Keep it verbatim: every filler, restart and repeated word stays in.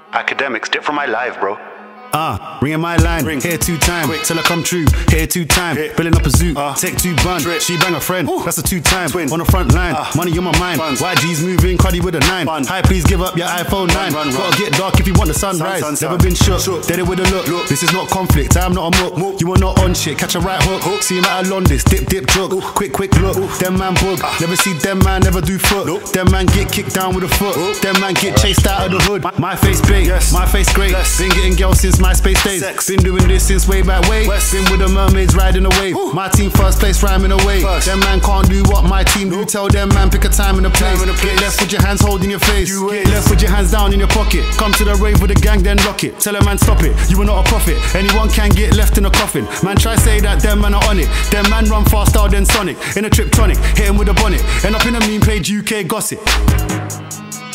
Academics, dip from my live, bro. Ah, uh, ringing my line, ring. Here two time, quick. Till I come true, here two time, hit. Building up a zoo, uh, take two bun, trip. She bang a friend, ooh. That's a two time, twin. On the front line, uh, money on my mind, funds. Y G's moving, Cardi with a nine, Fun. Hi please give up your iPhone nine, run, run, run. Gotta get dark if you want the sunrise, sun, sun, never sun. Been shook, shook. Did it with a look. look, this is not conflict, I'm not a muck, muck. You are not on shit, catch a right hook, hook. See him at a Londis, dip dip jug, ooh. Quick quick look, ooh. Them man bug, uh. Never see them man, never do foot, nope. Them man get kicked down with a foot, ooh. Them man get chased out of the hood, my, my face big, yes. My face great, yes. Been getting girls since MySpace days. Sex. Been doing this since way back way. West. Been with the mermaids riding a wave. Ooh. My team first place rhyming away. First. Them man can't do what my team nope. do. Tell them man pick a time and a place. Time and a place. Get left with your hands holding your face. You Get left with your hands down in your pocket. Come to the rave with the gang then lock it. Tell a man stop it. You are not a prophet. Anyone can get left in a coffin. Man try say that them man are on it. Them man run faster than Sonic. In a Triptonic, hit him with a bonnet. End up in a meme page U K gossip.